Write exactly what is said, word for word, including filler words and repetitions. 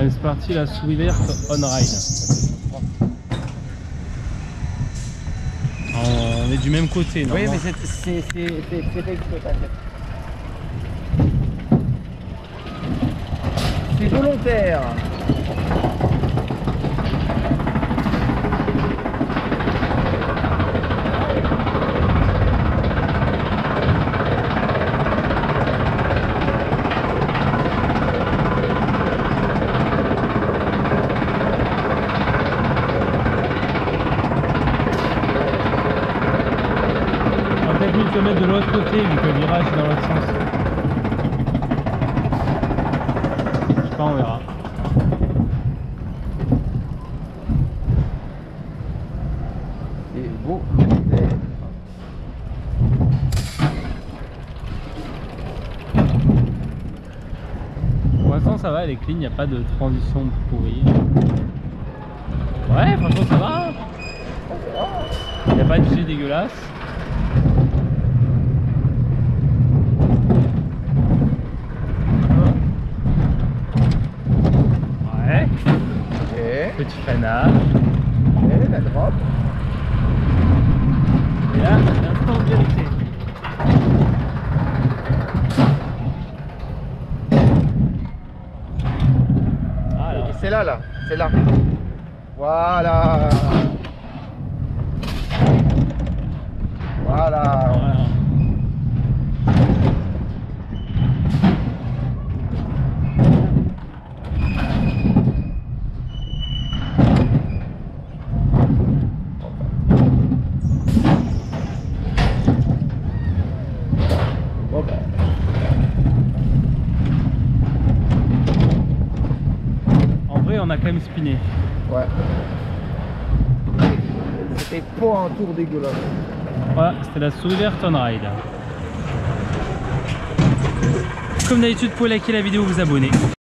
Allez, c'est parti, la souris verte on ride. On est du même côté, non? Oui, mais c'est fait exploitatif. C'est volontaire. Se mettre de l'autre côté vu que le virage est dans l'autre sens. Je sais pas, on verra. C'est beau. Pour l'instant ça va, les clean, il n'y a pas de transition pourrie. Ouais, franchement ça va. Il n'y a pas de jet dégueulasse. Petit freinage. Et la drop. Et là, l'instant de vérité. Voilà. C'est là, là. C'est là. Voilà. Voilà. Voilà. On a quand même spiné. Ouais. C'était pas un tour dégueulasse. Voilà, c'était la souris verte on ride. Comme d'habitude, vous pouvez liker la vidéo, vous abonner.